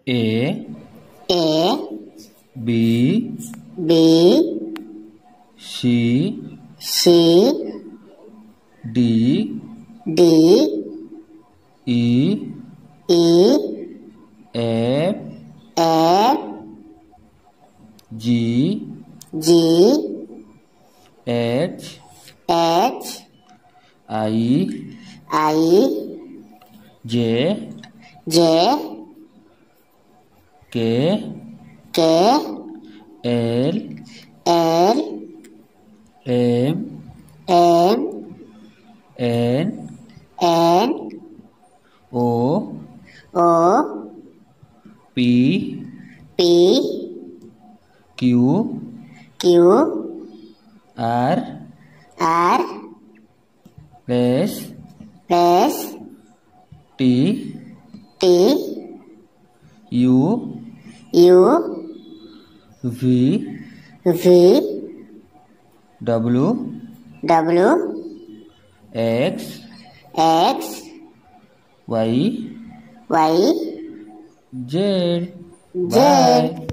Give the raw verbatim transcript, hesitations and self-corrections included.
A A B B C C D D E E F F G G H H I I J J K K L L M M N N O O P P Q Q R R S S T T U U V V W W X X Y Y Z Z.